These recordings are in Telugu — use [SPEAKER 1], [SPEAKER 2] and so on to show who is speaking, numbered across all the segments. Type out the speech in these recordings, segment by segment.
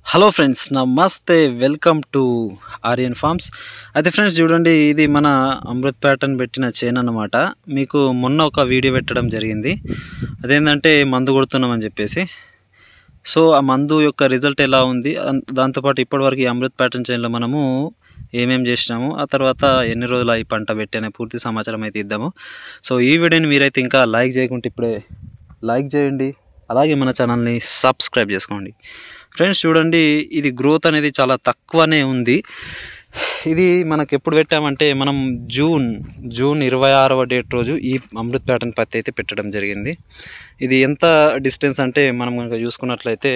[SPEAKER 1] హలో ఫ్రెండ్స్, నమస్తే. Welcome to Aryan farms. అయితే ఫ్రెండ్స్ చూడండి, ఇది మన అమృత్ ప్యాటర్న్ పెట్టిన చైన్ అన్నమాట. మీకు మొన్న ఒక వీడియో పెట్టడం జరిగింది. అదేంటంటే మందు కొడుతున్నామని చెప్పేసి. సో ఆ మందు యొక్క రిజల్ట్ ఎలా ఉంది, దాంతోపాటు ఇప్పటివరకు ఈ అమృత్ ప్యాటర్న్ చైన్లో మనము ఏమేం చేసినాము, ఆ తర్వాత ఎన్ని రోజులు ఈ పంట పెట్టి అనే పూర్తి సమాచారం అయితే ఇద్దాము. సో ఈ వీడియోని మీరైతే ఇంకా లైక్ చేయకుంటే ఇప్పుడే లైక్ చేయండి, అలాగే మన ఛానల్ని సబ్స్క్రైబ్ చేసుకోండి. ఫ్రెండ్స్ చూడండి, ఇది గ్రోత్ అనేది చాలా తక్కువనే ఉంది. ఇది మనకు ఎప్పుడు పెట్టామంటే మనం జూన్ 26వ డేట్ రోజు ఈ అమృత్ ప్యాటర్న్ పత్తి అయితే పెట్టడం జరిగింది. ఇది ఎంత డిస్టెన్స్ అంటే మనం కనుక చూసుకున్నట్లయితే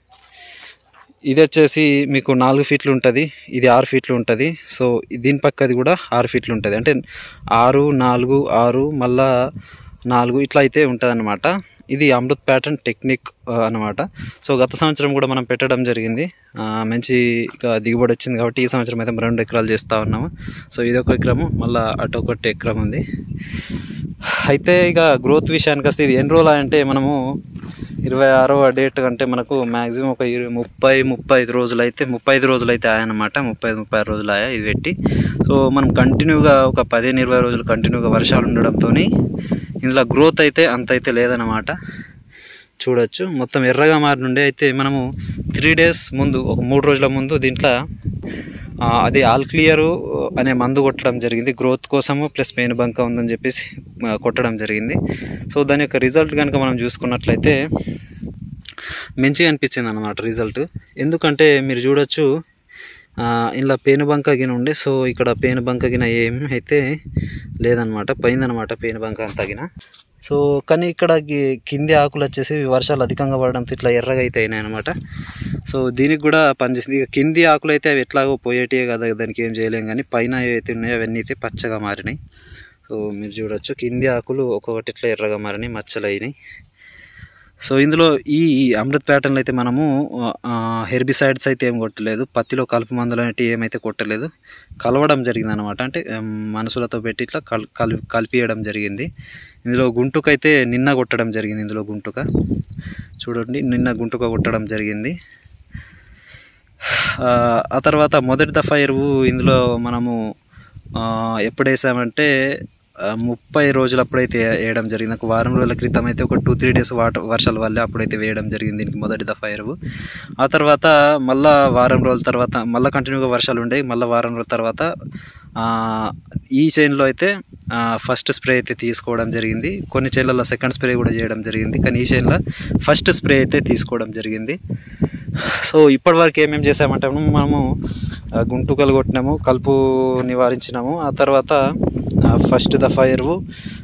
[SPEAKER 1] ఇది వచ్చేసి మీకు 4 ఫీట్లు ఉంటుంది, ఇది 6 ఫీట్లు ఉంటుంది. సో దీని పక్కది కూడా 6 ఫీట్లు ఉంటుంది, అంటే 6, 4, 6 మళ్ళా 4 ఇట్లా అయితే ఉంటుంది అన్నమాట. ఇది అమృత్ ప్యాటర్న్ టెక్నిక్ అన్నమాట. సో గత సంవత్సరం కూడా మనం పెట్టడం జరిగింది, మంచిగా దిగుబడి వచ్చింది. కాబట్టి ఈ సంవత్సరం అయితే 2 ఎకరాలు చేస్తూ ఉన్నాము. సో ఇది ఒక ఎకరము, మళ్ళీ అటు ఒకటి ఎకరం ఉంది. అయితే ఇక గ్రోత్ విషయానికి వస్తే ఇది ఎన్ని రోజులు అంటే మనము 26వ డేట్ అంటే మనకు మ్యాక్సిమం ఒక 35 రోజులు అయితే ఆయనమాట. 36 రోజులు ఆయా ఇది పెట్టి. సో మనం కంటిన్యూగా ఒక 15-20 రోజులు కంటిన్యూగా వర్షాలు ఉండడంతో ఇందులో గ్రోత్ అయితే అంత అయితే లేదన్నమాట. చూడొచ్చు మొత్తం ఎర్రగా మారినుండే. అయితే మనము 3 డేస్ ముందు, ఒక 3 రోజుల ముందు దీంట్లో అది ఆల్ క్లియర్ అనే మందు కొట్టడం జరిగింది, గ్రోత్ కోసము. ప్లస్ పెయిన్ బంక ఉందని చెప్పేసి కొట్టడం జరిగింది. సో దాని యొక్క రిజల్ట్ కనుక మనం చూసుకున్నట్లయితే మంచిగా అనిపించింది అన్నమాట రిజల్ట్. ఎందుకంటే మీరు చూడొచ్చు, ఇలా పేను బంక గిన ఉండే. సో ఇక్కడ పేను బంక గిన ఏం అయితే లేదనమాట, పోయిందనమాట పేను బంక అంతా గిన. సో కానీ ఇక్కడ కింది ఆకులు వచ్చేసి వర్షాలు అధికంగా పడడంతో ఇట్లా ఎర్రగా అయితే అయినాయి అనమాట. సో దీనికి కూడా పనిచేసింది. ఇక కింది ఆకులు అయితే అవి ఎట్లాగో పోయేటివే కదా, దానికి ఏం చేయలేం. కానీ పైన ఏవైతే ఉన్నాయో అవన్నీ అయితే పచ్చగా మారినాయి. సో మీరు చూడొచ్చు, కింది ఆకులు ఒక్కొక్కటి ఇట్లా ఎర్రగా మారినాయి, మచ్చలు అయినాయి. సో ఇందులో ఈ అమృత్ ప్యాటర్న్లో అయితే మనము హెర్బిసైడ్స్ అయితే ఏం కొట్టలేదు, పత్తిలో కలుపు మందులు అనేవి ఏమైతే కొట్టలేదు, కలవడం జరిగింది అనమాట. అంటే మనుషులతో పెట్టి ఇట్లా కలిపియడం జరిగింది. ఇందులో గుంటుక అయితే నిన్న కొట్టడం జరిగింది. ఇందులో గుంటుక చూడండి, నిన్న గుంటుక కొట్టడం జరిగింది. ఆ తర్వాత మొదటి దఫా ఎరువు ఇందులో మనము ఎప్పుడు వేసామంటే 30 రోజులు అప్పుడైతే వేయడం జరిగింది. ఒక వారం రోజుల క్రితం అయితే ఒక 2-3 డేస్ వర్షాల వల్ల అప్పుడైతే వేయడం జరిగింది దీనికి మొదటి దఫా ఎరువు. ఆ తర్వాత మళ్ళీ వారం రోజుల తర్వాత మళ్ళీ కంటిన్యూగా వర్షాలు ఉండేవి. మళ్ళీ వారం రోజుల తర్వాత ఈ చైన్లో అయితే ఫస్ట్ స్ప్రే అయితే తీసుకోవడం జరిగింది. కొన్ని చైన్లలో సెకండ్ స్ప్రే కూడా చేయడం జరిగింది, కానీ ఈ చైన్లో ఫస్ట్ స్ప్రే అయితే తీసుకోవడం జరిగింది. సో ఇప్పటివరకు ఏమేమి చేసామంటే మనము గుంటుకలు కొట్టినాము, కలుపు నివారించినాము. ఆ తర్వాత ఫస్ట్ దఫా ఎరువులో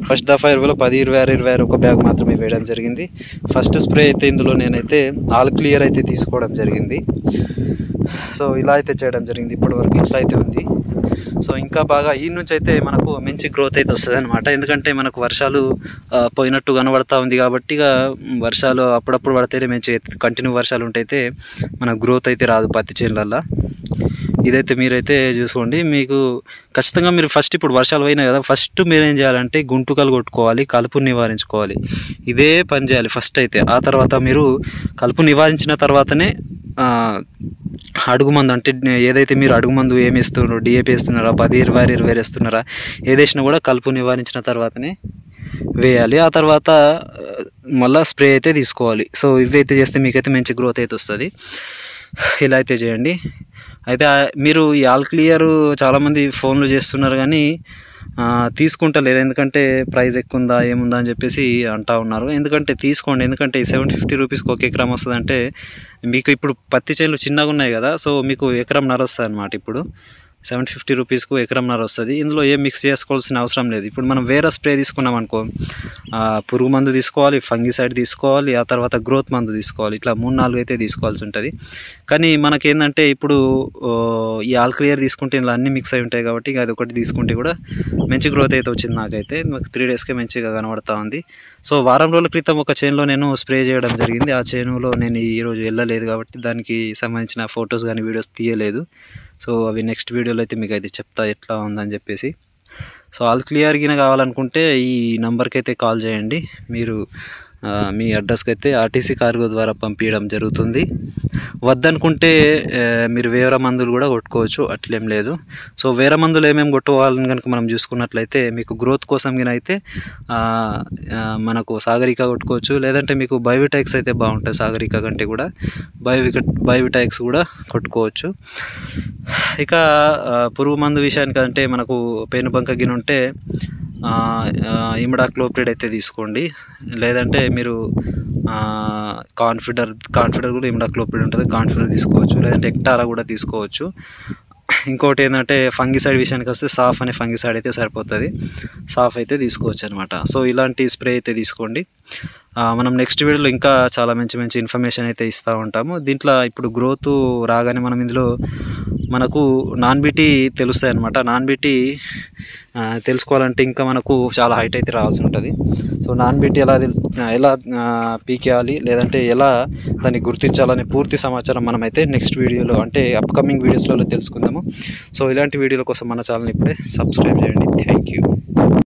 [SPEAKER 1] 10-26 ఒక బ్యాగ్ మాత్రమే వేయడం జరిగింది. ఫస్ట్ స్ప్రే అయితే ఇందులో నేనైతే ఆల్ క్లియర్ అయితే తీసుకోవడం జరిగింది. సో ఇలా అయితే చేయడం జరిగింది. ఇప్పటివరకు ఇట్లా అయితే ఉంది. సో ఇంకా బాగా ఈ నుంచి అయితే మనకు మంచి గ్రోత్ అయితే వస్తుంది అనమాట. ఎందుకంటే మనకు వర్షాలు పోయినట్టు కనబడతా ఉంది కాబట్టి, ఇక వర్షాలు అప్పుడప్పుడు పడితేనే మంచి కంటిన్యూ వర్షాలు ఉంటైతే మన గ్రోత్ అయితే రాదు పత్తి చేనులల్లో. ఇదైతే మీరైతే చూసుకోండి. మీకు ఖచ్చితంగా మీరు ఫస్ట్ ఇప్పుడు వర్షాలు పోయినాయి కదా, ఫస్ట్ మీరు ఏం చేయాలంటే గుంటుకలు కొట్టుకోవాలి, కలుపు నివారించుకోవాలి. ఇదే పని చేయాలి ఫస్ట్ అయితే. ఆ తర్వాత మీరు కలుపు నివారించిన తర్వాతనే అడుగు మందు, అంటే ఏదైతే మీరు అడుగు మందు ఏమి ఇస్తున్నారు, డిఏపి వేస్తున్నారా, 10-20 వేస్తున్నారా, ఏదేసినా కూడా కలుపు నివారించిన తర్వాతనే వేయాలి. ఆ తర్వాత మళ్ళీ స్ప్రే అయితే తీసుకోవాలి. సో ఇవైతే చేస్తే మీకైతే మంచి గ్రోత్ అయితే వస్తుంది. ఇలా అయితే చేయండి. అయితే మీరు ఈ ఆల్ క్లియర్ చాలామంది ఫోన్లు చేస్తున్నారు కానీ తీసుకుంటలేరు. ఎందుకంటే ప్రైస్ ఎక్కువ ఉందా ఏముందా అని చెప్పేసి అంటూ ఉన్నారు. ఎందుకంటే తీసుకోండి, ఎందుకంటే 750 రూపీస్కి ఒక ఎకరం వస్తుందంటే మీకు ఇప్పుడు పత్తి చేనులు చిన్నగా ఉన్నాయి కదా, సో మీకు ఎకరంన్నర వస్తుంది అనమాట. ఇప్పుడు 750 రూపీస్కు ఎకరంన్నర వస్తుంది. ఇందులో ఏం మిక్స్ చేసుకోవాల్సిన అవసరం లేదు. ఇప్పుడు మనం వేరే స్ప్రే తీసుకున్నాం అనుకో, పురుగు మందు తీసుకోవాలి, ఫంగిసైడ్ తీసుకోవాలి, ఆ తర్వాత గ్రోత్ మందు తీసుకోవాలి. ఇట్లా 3-4 అయితే తీసుకోవాల్సి ఉంటుంది. కానీ మనకేంటంటే ఇప్పుడు ఈ ఆల్ క్లియర్ తీసుకుంటే ఇలా అన్నీ మిక్స్ అయి ఉంటాయి కాబట్టి అది ఒకటి తీసుకుంటే కూడా మంచి గ్రోత్ అయితే వచ్చింది. నాకైతే మాకు 3 డేస్కే మంచిగా కనబడతా ఉంది. సో వారం రోజుల క్రితం ఒక చేనులో నేను స్ప్రే చేయడం జరిగింది. ఆ చేనులో నేను ఈరోజు వెళ్ళలేదు కాబట్టి దానికి సంబంధించిన ఫొటోస్ కానీ వీడియోస్ తీయలేదు. సో అవి నెక్స్ట్ వీడియోలో అయితే మీకు అయితే చెప్తా ఎట్లా ఉందని చెప్పేసి. సో ఆల్ క్లియర్ గిన కావాలనుకుంటే ఈ నెంబర్కి అయితే కాల్ చేయండి. మీరు మీ అడ్రస్కి అయితే ఆర్టీసీ కార్గో ద్వారా పంపించడం జరుగుతుంది. వద్దనుకుంటే మీరు వేరే మందులు కూడా కొట్టుకోవచ్చు, అట్లేం లేదు. సో వేరే మందులు ఏమేమి కొట్టుకోవాలని కనుక మనం చూసుకున్నట్లయితే మీకు గ్రోత్ కోసం గిన అయితే మనకు సాగరిక కొట్టుకోవచ్చు, లేదంటే మీకు బయోవిటాక్స్ అయితే బాగుంటుంది. సాగరిక కంటే కూడా బయోవిటాక్స్ కూడా కొట్టుకోవచ్చు. ఇక పురుగు మందు విషయానికంటే మనకు పేనుబంక గిన ఉంటే ఇమిడాక్లోప్రిడ్ అయితే తీసుకోండి, లేదంటే మీరు కాన్ఫిడర్ కూడా ఇమిడాక్లోప్రిడ్ ఉంటుంది, కాన్ఫిడర్ తీసుకోవచ్చు, లేదంటే ఎక్టారా కూడా తీసుకోవచ్చు. ఇంకోటి ఏంటంటే ఫంగిసైడ్ విషయానికి వస్తే సాఫ్ అనే ఫంగిసైడ్ అయితే సరిపోతుంది, సాఫ్ అయితే తీసుకోవచ్చు అనమాట. సో ఇలాంటి స్ప్రే అయితే తీసుకోండి. మనం నెక్స్ట్ వీడియోలో ఇంకా చాలా మంచి ఇన్ఫర్మేషన్ అయితే ఇస్తూ ఉంటాము. దీంట్లో ఇప్పుడు గ్రోత్ రాగానే మనం ఇందులో మనకు నాన్ బీటీ తెలుస్తాయి అనమాట. నాన్ బీటీ తెలుసుకోవాలంటే ఇంకా మనకు చాలా హైట్ అయితే రావాల్సి ఉంటుంది. సో నాన్ బీటీ ఎలా పీకేయాలి, లేదంటే ఎలా దాన్ని గుర్తించాలనే పూర్తి సమాచారం మనమైతే నెక్స్ట్ వీడియోలో అంటే అప్కమింగ్ వీడియోస్లలో తెలుసుకుందాము. సో ఇలాంటి వీడియోల కోసం మన ఛానల్ని ఇప్పుడే సబ్స్క్రైబ్ చేయండి. Thank you.